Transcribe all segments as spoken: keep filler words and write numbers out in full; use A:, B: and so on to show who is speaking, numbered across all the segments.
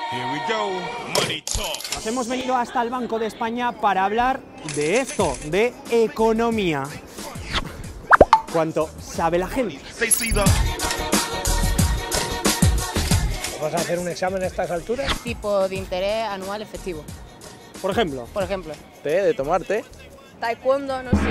A: Nos hemos venido hasta el Banco de España para hablar de esto, de economía. ¿Cuánto sabe la gente?
B: ¿Vas a hacer un examen a estas alturas?
C: Tipo de interés anual efectivo.
A: Por ejemplo.
C: Por ejemplo.
B: Té, de tomarte.
C: Taekwondo, no sé.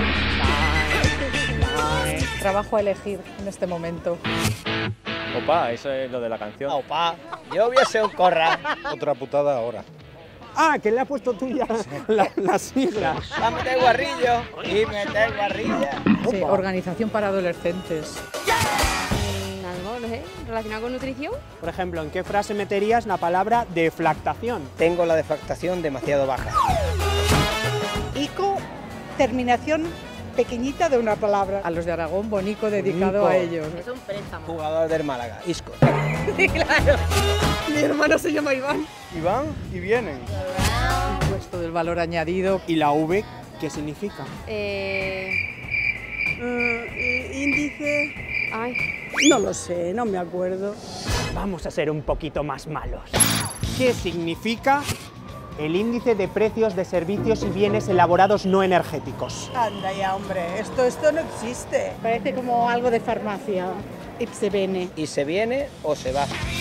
D: Trabajo a elegir en este momento.
E: Opa, eso es lo de la canción.
B: Opa, yo voy a ser un corra.
F: Otra putada ahora.
A: Ah, que le ha pusto tuya la, la sigla.
B: Va a meter guarrillo y meter guarrilla.
D: Sí, organización para adolescentes.
C: Algo, no sé, relacionado con nutrición.
A: Por ejemplo, ¿en qué frase meterías la palabra deflactación?
B: Tengo la deflactación demasiado baja.
G: Ico, terminación pequeñita de una palabra.
D: A los de Aragón, Bonico dedicado
A: Bonico.
D: a ellos.
C: Es un préstamo.
B: Jugador del Málaga, Isco.
D: Sí, claro. Mi hermano se llama Iván.
F: Y van y vienen.
D: Puesto del valor añadido.
A: ¿Y la V qué significa?
C: Eh...
G: Índice...
C: Ay.
G: No lo sé, no me acuerdo.
A: Vamos a ser un poquito más malos. ¿Qué significa el índice de precios de servicios y bienes elaborados no energéticos?
G: Anda ya, hombre, esto, esto no existe. Parece como algo de farmacia. Ipse bene.
B: Y se viene o se va.